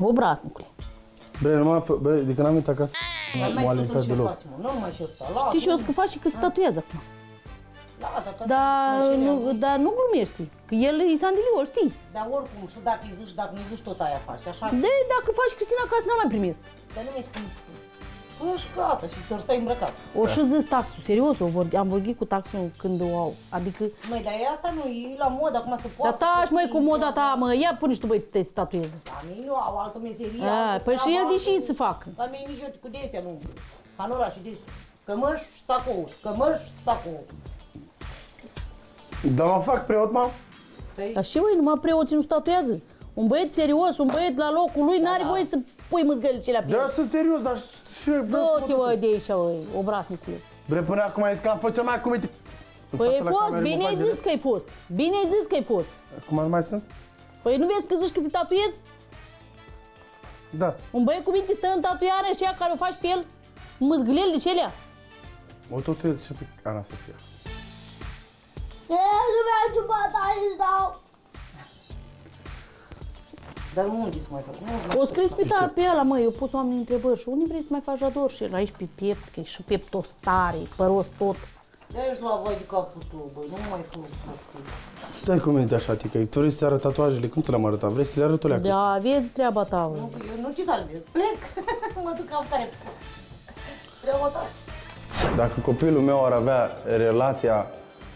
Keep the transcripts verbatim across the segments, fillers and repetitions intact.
Obraznicule. Bre, nu m-am bre, de când am venit acasă, nu m-am alintat deloc. Nu mai șerta. Știi și eu să faci și că se tatuează acum. Da, dar nu, dar nu glumești, că el e Sandiliu, îl știi. Dar oricum, și dacă îi zici, dacă nu-i zici, tot aia faci, așa? De, dacă faci Cristina acasă, nu mai primesc. Dar nu mi-ai spus. Păi și gata, și te stai îmbrăcat. O și zis taxul, serios, o vor, am vorbit cu taxul când o au, adică... Măi, dar e asta nu, e la modă, acum se poate... Dar taci, măi, cu moda ta, mă, ia pune și tu, băi, te statueze. La mine nu au altă meserie. A, păi și el deși să facă. La mine nici eu cu de-astea nu, hanora și de-astea. Cămăși, sacou, cămăși, sacou. Dar mă fac preot, mă? Dar și, băi, numai preoții nu statuează. Un băiet serios, un băiet la locul lui, n-are voie să pui mâzgălicele pe el. Da, sunt serios, dar și... Du-te, băi, de aici, băi, obraznicule. Bre, până acum ai zis că am fost cel mai acumite. Păi ai fost, bine ai zis că ai fost. Bine ai zis că ai fost. Acum nu mai sunt? Păi nu vezi că zici că te tatuezi? Da. Un băiet cu minte stă în tatuiare și aia care o faci pe el, mâzgălele de celea. O tatuez și pe Anastasia. Nu vreau să bataie, dau. Dar unde să mai fac? O scris pe, ta, pe ăla, măi, eu pus oamenii întrebări și unde vrei să mai faci jador? Și el aici pe piept, că e și pieptul stare, păros tot. Ești la voi de capul tău, băi, nu mai fă. Stai cu minte așa, Tica, tu vrei să te arăt tatuajele, cum ți le-am arătat? Vrei să le arăt o leacă? Da, vezi treaba ta, bă. Nu, eu nu ce salvez, plec, mă duc am care. Treaba ta. Dacă copilul meu ar avea relația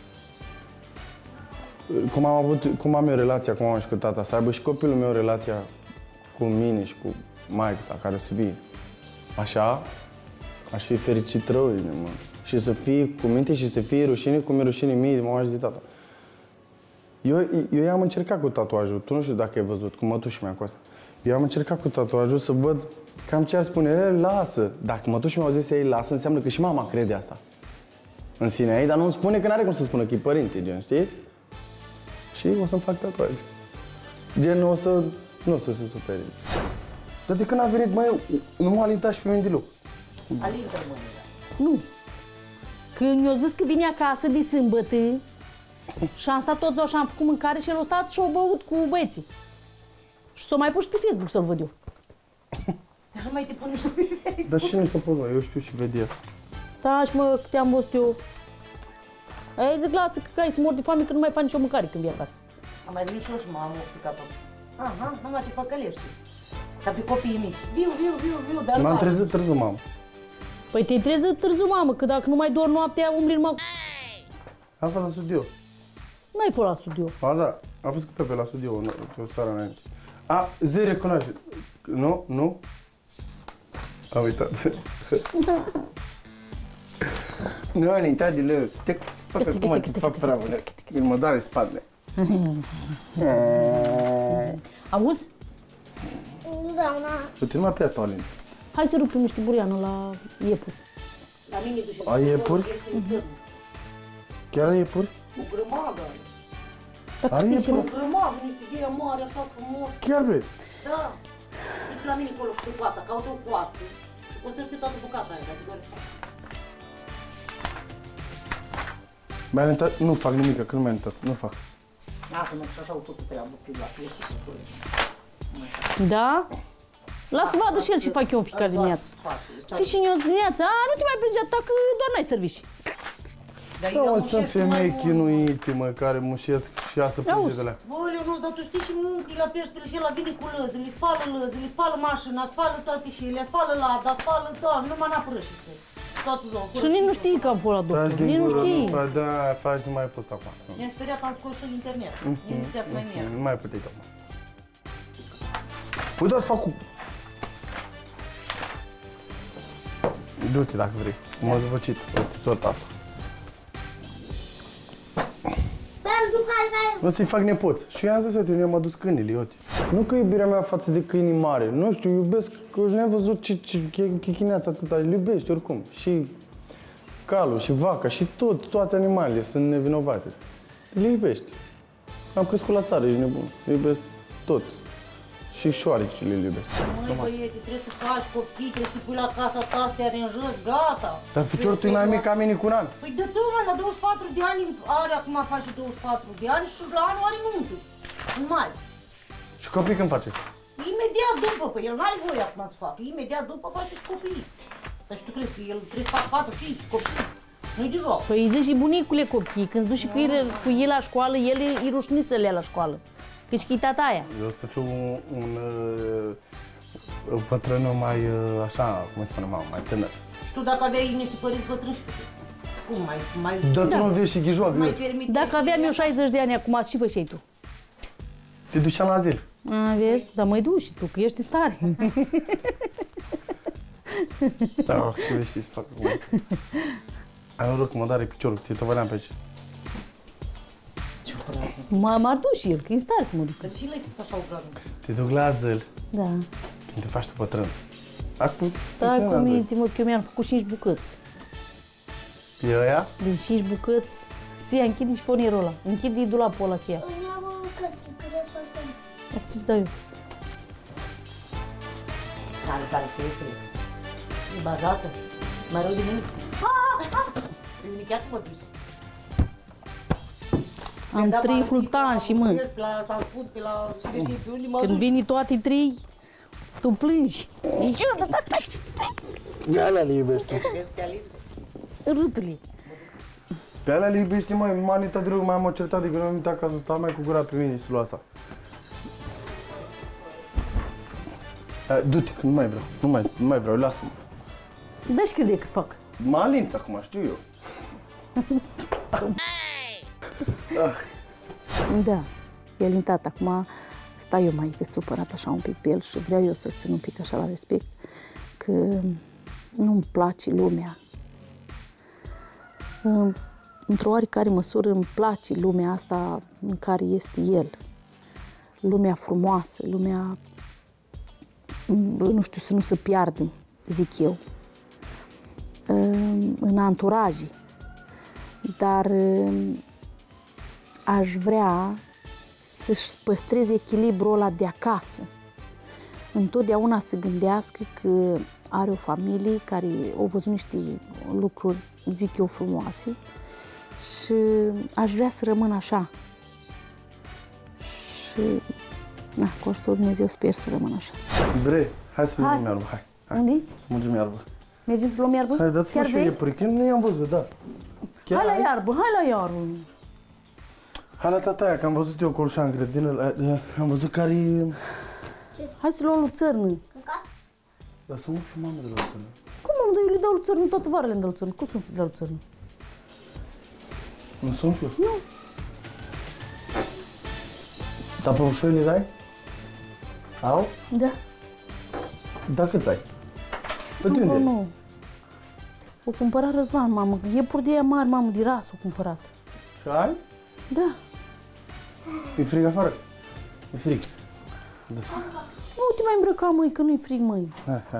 cum am avut, cum am eu relația cu mama și cu tata, să aibă și copilul meu relația cu mine și cu maică sa, care o să fie așa, aș fi fericit rău de mă. Și să fie cu minte și să fie rușine cum e rușine mie de mama și de tata. Eu, eu i-am încercat cu tatuajul, tu nu știu dacă ai văzut, cu mătușii mea cu asta. Eu am încercat cu tatuajul să văd cam ce ar spune ele, lasă. Dacă mătușii mi-au zis ei lasă, înseamnă că și mama crede asta în sinea ei, dar nu îmi spune că n-are cum să spună că e părinte, gen, știi? Și o să-mi fac tatuaje. Gen, o să... nu o să se supere. Dar de când a venit, mai nu m-a alintat și pe mine deloc. Alintă mâinile. Nu. Când mi-a zis că vine acasă de sâmbătă și am stat toți ziua și am făcut mâncare și el a stat și a băut cu băieții. Și s-o mai pus și pe Facebook să-l văd eu. Dar nu mai te pune și tu pe Facebook. Dar și nu se pune, eu știu și ved el. Taci, mă, că te-am văzut eu. Ei, zic, lasă că ai să mor de foame, că nu mai faci nicio mâncare când vii acasă. Am mai venit și eu și m-am oficat-o. Aha, mama, te făcălești. Ca pe copiii mici. Viu, viu, viu, viu, dar M-am trezit târziu, mamă. Păi te-ai trezit târziu, mamă, că dacă nu mai dor noaptea, umbli numai cu... Am fost la studio. N-ai fost la studio. A, da, am fost cu Pepe la studio, o seară înainte. A, zi recunoaște. Nu? Nu? Am uitat. Nu, înaintea de leu. Te fac acum, te fac treabă. Îl mă doare spatele. Auzi? Zauna. Uite, numai pe asta o alință. Hai să rupim niște buriană la iepuri. La mine duce. A iepuri? Chiar ai iepuri? O grămadă. Dar Are știi ce, iepuri? O grămadă, niște ghei mari, așa frumos. Chiar, bre. Da. Uite la mine acolo și cu coasa, caută o coasă. Și poți să știi toată bucata aia, dacă doar spate. Mi-a alintat, nu fac nimic, că nu mi-a alintat, nu fac. Lasă, mă, și așa au făcut treabă, pe la fiecare. Da? Lasă să vadă și el ce fac eu în fiecare dimineață. Știi și eu dimineața? A, nu te mai plânge atâta că doar n-ai servici. Da, mă, sunt femei chinuite, mă, care mușesc și ea să plânge de la. Băi, nu, dar tu știi și muncă la peștele și ăla vine cu lăzi, le spală lăzi, le spală mașina, spală toate și le spală lada, spală tot, numai n-a prășiște. Toată ziua. Și nici nu știi că am fost la doctor, Taci din nici nu gură, știi. nu faci, da, faci, nu mai ai fost acum. Mi-am speriat, am scos și în internet. Nu puteați mai mie. Nu mai puteai acum. Păi da, să fac cu... Du-te dacă vrei, m-a zvăcit, uite, sorta asta. Pentru care... Nu să-i fac nepoți. Și eu am zis, uite, eu mi-am adus câinile, uite. Nu că iubirea mea față de câinii mare, nu știu, iubesc, că n-ai văzut ce, ce chichineață atâta, îl iubești oricum. Și calul, și vaca, și tot, toate animalele sunt nevinovate. Le iubești. Am crescut la țară, ești nebun. Iubesc tot. Și șoarecile le iubesc. Măi, băiete, trebuie să faci copii, trebuie să pui la casa ta, să te aranjezi, gata. Dar ficiorul tu e mai mic ca mine cu un an. Păi de tu, mă, la douăzeci și patru de ani are, acum face douăzeci și patru de ani și la anul are nuntă. În mai. Și copii când face? Imediat după, păi el n-are voie acum să facă. Imediat după face și copiii. Dar și tu crezi că el trebuie să facă patru, cinci copii? Nu-i de joc. Păi îi zici și bunicule copii, când îți duci cu el, cu el la școală, el e, e rușnit să le ia la școală. Că și tata aia. Eu o să fiu un, un uh, bătrân mai, uh, așa, cum îi spune mama, mai tânăr. Și tu dacă aveai niște părinți bătrâni, cum mai, mai, Dar tu Da. nu vezi și ghijoacă. mai permite? Dacă aveam eu șaizeci de ani acum, ce făceai tu? Te duceam la azil. A, vezi? Dar mai duci și tu, că ești stare. Da, ce vezi și să fac acum. Ai noroc că mă doare piciorul, te tăvăleam pe aici. M-ar duci și el, că e stare să mă duc. Că și le-ai făcut așa o gradă. Te duc la azil Da. când te faci tu bătrân. Acum, Stai cu minte, mă, că eu mi-am făcut cinci bucăți. E ăia? Din cinci bucăți. Sia, închide și fonierul ăla. Închide dulapul ăla, Sia. Îmi iau bucății, că le soltăm. Ce-ți dau eu? Sale care te este. E bazată. Mai rău de mine. Pe mine chiar mă duci. Am trei flutani și mă. Pe la salsfut, pe la... Și de știi, pe unde mă Când duci? vin toate trei, tu plângi. Nici eu, dar Pe alea le iubești. Vezi că alin? râtule. Pe alea le iubești, măi, manita de rău, mai am o certat de când am uitat că sta mai cu gura pe mine și lua asta. Hai, du-te, că nu mai vreau, nu mai, nu mai vreau, lasă-mă. Da și crede că-ți fac. Mă alint acum, știu eu. Da, e alintat. Acum stai eu mai supărat așa un pic pe el și vreau eu să țin un pic așa la respect, că nu-mi place lumea. Într-o oarecare măsură îmi place lumea asta în care este el. Lumea frumoasă, lumea, nu știu, să nu se piardă, zic eu, în anturaje. Dar aș vrea să-și păstreze echilibrul ăla de acasă. Întotdeauna să gândească că are o familie care au văzut niște lucruri, zic eu, frumoase și aș vrea să rămân așa. Și, na, cu ajutorul Dumnezeu sper să rămân așa. Vrei? Hai să mergem iarbă, hai. hai. Unde? Să mergem iarbă. Mergem să luăm iarbă? Hai, dați-mă Chiar și vrei? iepuri, că nu i-am văzut, da. Chiar Hai la ai? iarbă, hai la iarbă. Hai la tataia, că am văzut eu corușa în grădină, am văzut care e... Hai să luăm luțărnă. Dar să umflu mamă de la țără. Cum am dă, eu le dau luțărnă, toată vara le-am dau luțărnă. Cum sunt de la luțărnă? Nu se umflă? Nu. Dar pe ușorile dai? Au? Da. Da, câți ai? Pe de Nu, unde? nu. O cumpărat Răzvan, mamă. Iepuri de aia mari, mamă, de ras o cumpărat. Și ai? Da. E frig afară? E frig. Da. Nu te mai îmbrăca, măi, că nu-i frig, măi. Hai, hai.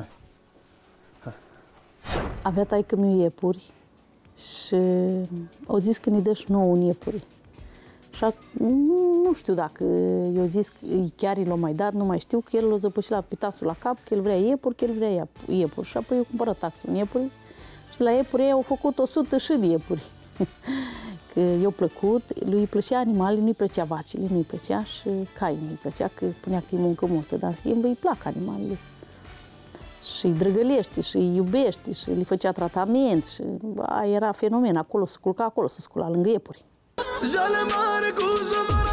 Avea taică-miu iepuri și au zis că ne dă și nouă un iepuri. Și a, nu, nu știu dacă eu zis că chiar i l-a mai dat, nu mai știu, că el l-a zăpășit la pitasul la cap, că el vrea iepuri, că el vrea iepuri. Și apoi eu cumpărat taxul în iepuri și la iepuri ei au făcut o sută și de iepuri. Că i-a plăcut, lui îi plăcea animalele, nu-i plăcea vacile, nu-i plăcea și caii nu-i plăcea, că spunea că e muncă multă, dar în schimb îi plac animalele. Și îi drăgălește, și îi iubește, și le făcea tratament, și a, era fenomen, acolo se culca, acolo se scula, lângă iepuri. Jale mare cu jodor